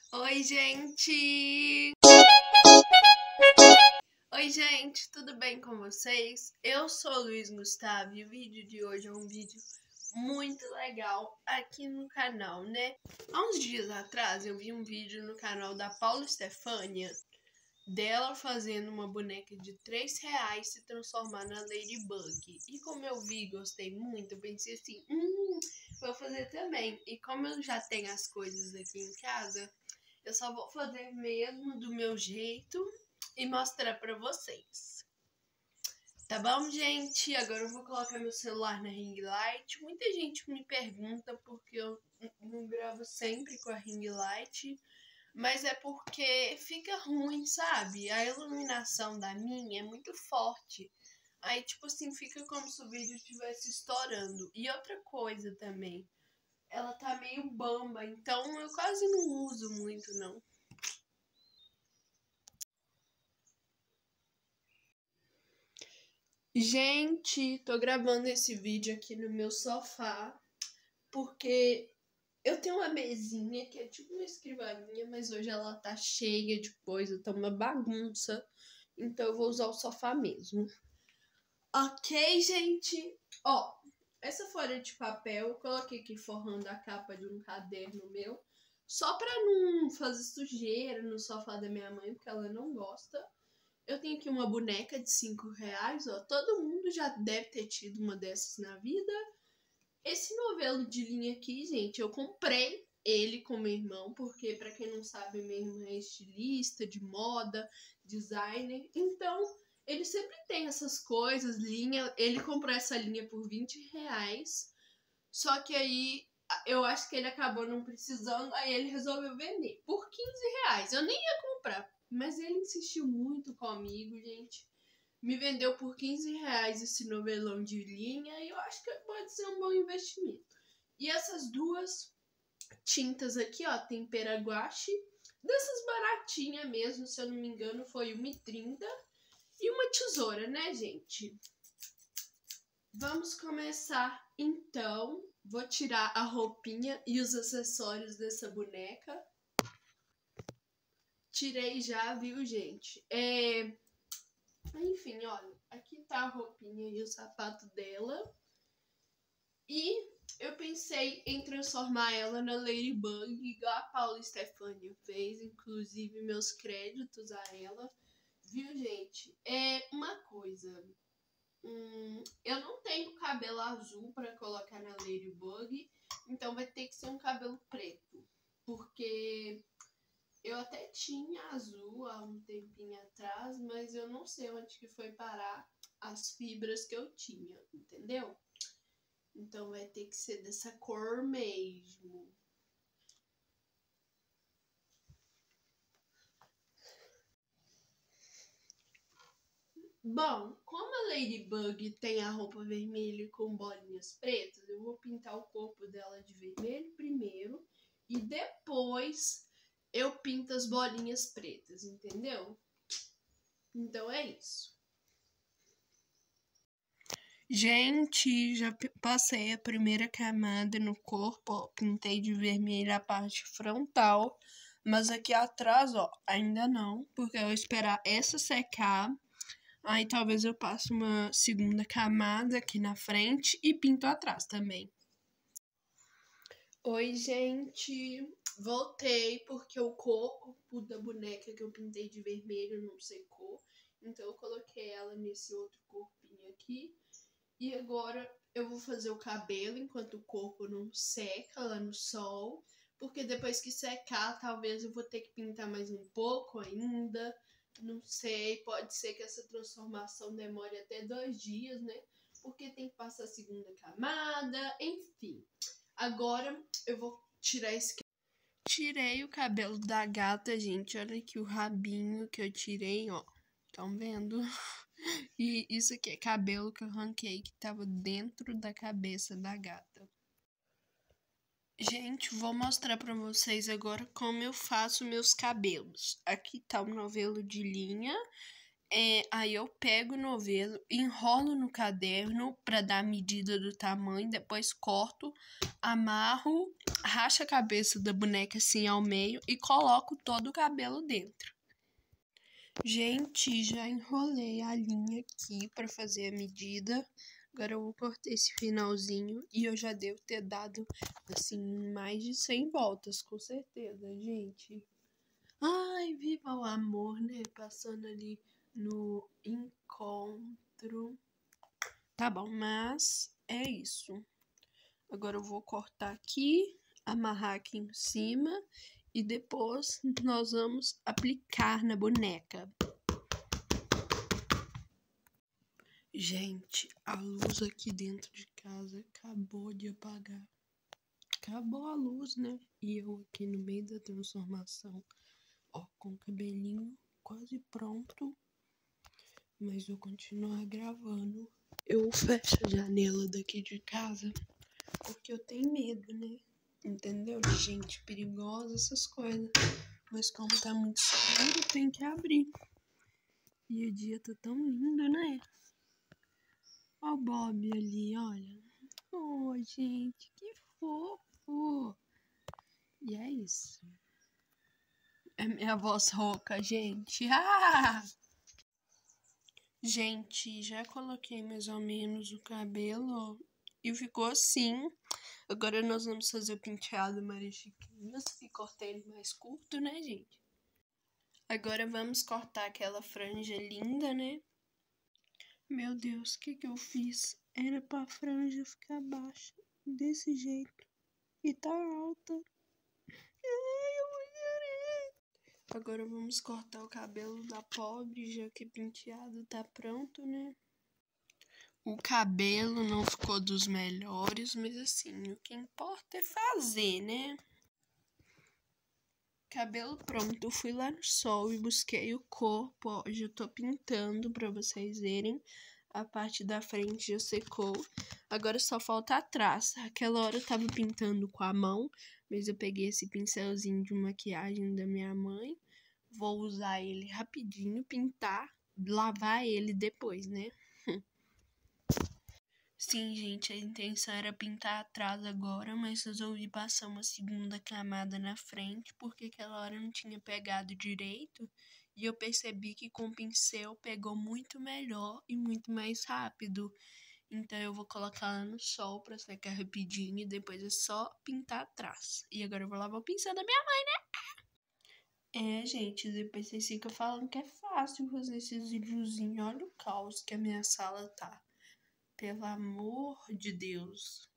Oi, gente! Oi, gente, tudo bem com vocês? Eu sou o Luiz Gustavo e o vídeo de hoje é um vídeo muito legal aqui no canal, né? Há uns dias atrás eu vi um vídeo no canal da Paula Stefania dela fazendo uma boneca de R$ 3 se transformar na Ladybug. E como eu vi e gostei muito, eu pensei assim, vou fazer também. E como eu já tenho as coisas aqui em casa, eu só vou fazer mesmo do meu jeito e mostrar pra vocês. Tá bom, gente? Agora eu vou colocar meu celular na ring light. Muita gente me pergunta porque eu não gravo sempre com a ring light, mas é porque fica ruim, sabe? A iluminação da minha é muito forte. Aí, tipo assim, fica como se o vídeo estivesse estourando. E outra coisa também, ela tá meio bamba, então eu quase não uso muito, não. Gente, tô gravando esse vídeo aqui no meu sofá, porque eu tenho uma mesinha que é tipo uma escrivaninha, mas hoje ela tá cheia de coisa, tá uma bagunça, então eu vou usar o sofá mesmo. Ok, gente? Ó, essa folha de papel eu coloquei aqui forrando a capa de um caderno meu, só pra não fazer sujeira no sofá da minha mãe, porque ela não gosta. Eu tenho aqui uma boneca de R$ 5, ó. Todo mundo já deve ter tido uma dessas na vida. Esse novelo de linha aqui, gente, eu comprei ele com meu irmão, porque pra quem não sabe, meu irmão é estilista de moda, designer. Então, ele sempre tem essas coisas, linha. Ele comprou essa linha por R$ 20. Só que aí eu acho que ele acabou não precisando, aí ele resolveu vender por R$ 15. Eu nem ia comprar, mas ele insistiu muito comigo, gente. Me vendeu por R$ 15 esse novelão de linha e eu acho que pode ser um bom investimento. E essas duas tintas aqui, ó, tempera guache, dessas baratinhas mesmo, se eu não me engano, foi R$ 1,30. E uma tesoura, né, gente? Vamos começar então. Vou tirar a roupinha e os acessórios dessa boneca. Tirei já, viu, gente? Enfim, olha, aqui tá a roupinha e o sapato dela. E eu pensei em transformar ela na Ladybug, igual a Paula Stefania fez, inclusive meus créditos a ela. Viu, gente? É uma coisa. Eu não tenho cabelo azul para colocar na Ladybug, então vai ter que ser um cabelo preto, porque eu até tinha azul há um tempinho atrás, mas eu não sei onde que foi parar as fibras que eu tinha, entendeu? Então vai ter que ser dessa cor mesmo. Bom, como a Ladybug tem a roupa vermelha com bolinhas pretas, eu vou pintar o corpo dela de vermelho primeiro e depois eu pinto as bolinhas pretas, entendeu? Então é isso. Gente, já passei a primeira camada no corpo, ó, pintei de vermelho a parte frontal, mas aqui atrás, ó, ainda não, porque eu vou esperar essa secar. Aí talvez eu passe uma segunda camada aqui na frente e pinto atrás também. Oi, gente! Voltei porque o corpo da boneca que eu pintei de vermelho não secou. Então eu coloquei ela nesse outro corpinho aqui. E agora eu vou fazer o cabelo enquanto o corpo não seca lá no sol. Porque depois que secar, talvez eu vou ter que pintar mais um pouco ainda. Não sei, pode ser que essa transformação demore até 2 dias, né? Porque tem que passar a segunda camada, enfim. Agora eu vou tirar esse. Tirei o cabelo da gata, gente. Olha aqui o rabinho que eu tirei, ó. Estão vendo? E isso aqui é cabelo que eu arranquei que tava dentro da cabeça da gata. Gente, vou mostrar pra vocês agora como eu faço meus cabelos. Aqui tá o novelo de linha. Aí eu pego o novelo, enrolo no caderno pra dar a medida do tamanho, depois corto, amarro, racho a cabeça da boneca assim ao meio e coloco todo o cabelo dentro. Gente, já enrolei a linha aqui pra fazer a medida. Agora eu vou cortar esse finalzinho e eu já devo ter dado, assim, mais de 100 voltas, com certeza, gente. Ai, viva o amor, né? Passando ali no encontro. Tá bom, mas é isso. Agora eu vou cortar aqui, amarrar aqui em cima e depois nós vamos aplicar na boneca. Gente, a luz aqui dentro de casa acabou de apagar. Acabou a luz, né? E eu aqui no meio da transformação, ó, com o cabelinho quase pronto. Mas eu continuar gravando. Eu fecho a janela daqui de casa porque eu tenho medo, né? Entendeu? De gente perigosa, essas coisas. Mas como tá muito escuro, tem que abrir. E o dia tá tão lindo, né? Ó o Bob ali, olha. Oh, gente, que fofo. E é isso. É minha voz rouca, gente. Ah! Gente, já coloquei mais ou menos o cabelo e ficou assim. Agora nós vamos fazer o penteado Maria Chiquinhas e cortei ele mais curto, né, gente? Agora vamos cortar aquela franja linda, né? Meu Deus, o que que eu fiz? Era pra franja ficar baixa, desse jeito. E tá alta. Ai, eu vou chorar. Agora vamos cortar o cabelo da pobre, já que o penteado tá pronto, né? O cabelo não ficou dos melhores, mas assim, o que importa é fazer, né? Cabelo pronto, eu fui lá no sol e busquei o corpo, ó, já tô pintando pra vocês verem. A parte da frente já secou, agora só falta atrás. Aquela hora eu tava pintando com a mão, mas eu peguei esse pincelzinho de maquiagem da minha mãe. Vou usar ele rapidinho, pintar, lavar ele depois, né? Sim, gente, a intenção era pintar atrás agora, mas resolvi passar uma segunda camada na frente, porque aquela hora não tinha pegado direito, e eu percebi que com o pincel pegou muito melhor e muito mais rápido. Então eu vou colocar ela no sol pra secar rapidinho e depois é só pintar atrás. E agora eu vou lavar o pincel da minha mãe, né? É, gente, depois vocês ficam falando que é fácil fazer esses videozinhos. Olha o caos que a minha sala tá. Pelo amor de Deus.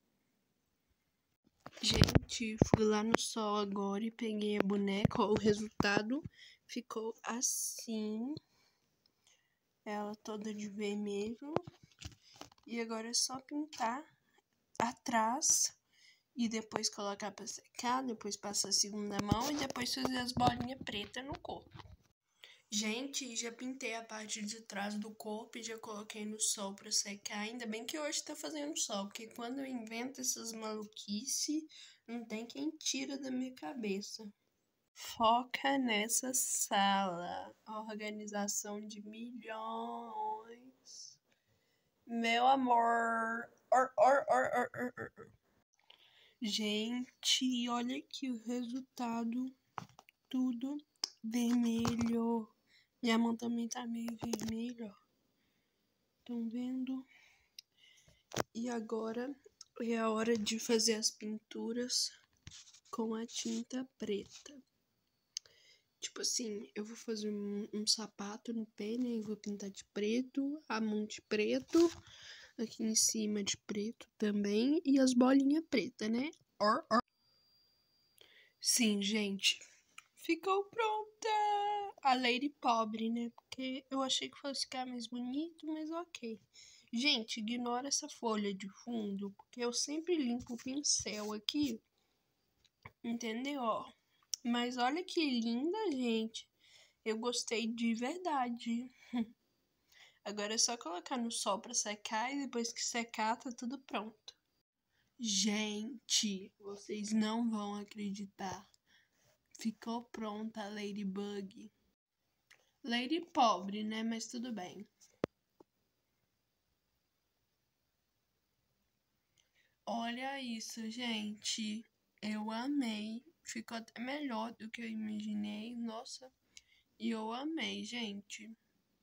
Gente, fui lá no sol agora e peguei a boneca. Ó, o resultado ficou assim. Ela toda de vermelho. E agora é só pintar atrás. E depois colocar pra secar. Depois passar a segunda mão. E depois fazer as bolinhas pretas no corpo. Gente, já pintei a parte de trás do corpo e já coloquei no sol pra secar. Ainda bem que hoje tá fazendo sol, porque quando eu invento essas maluquices, não tem quem tira da minha cabeça. Foca nessa sala. Organização de milhões. Meu amor. Gente, olha aqui o resultado. Tudo vermelho. Minha mão também tá meio vermelha, ó. Estão vendo? E agora é a hora de fazer as pinturas com a tinta preta. Tipo assim, eu vou fazer um sapato no pé, né? E vou pintar de preto, a mão de preto, aqui em cima de preto também, e as bolinhas pretas, né? Sim, gente. Ficou pronta! A Lady Pobre, né? Porque eu achei que fosse ficar mais bonito, mas ok. Gente, ignora essa folha de fundo, porque eu sempre limpo o pincel aqui. Entendeu? Ó. Mas olha que linda, gente. Eu gostei de verdade. Agora é só colocar no sol pra secar e depois que secar, tá tudo pronto. Gente, vocês não vão acreditar. Ficou pronta a Ladybug. Lady pobre, né? Mas tudo bem. Olha isso, gente. Eu amei. Ficou até melhor do que eu imaginei. Nossa. E eu amei, gente.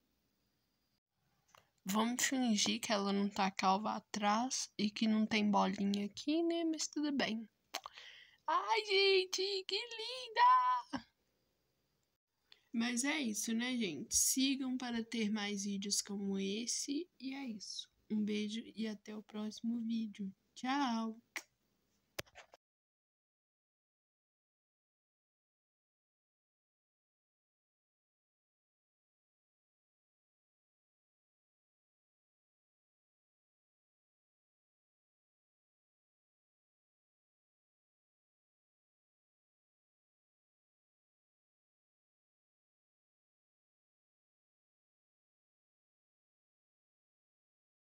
Vamos fingir que ela não tá calva atrás e que não tem bolinha aqui, né? Mas tudo bem. Ai, gente, que linda! Mas é isso, né, gente? Sigam para ter mais vídeos como esse. E é isso. Um beijo e até o próximo vídeo. Tchau!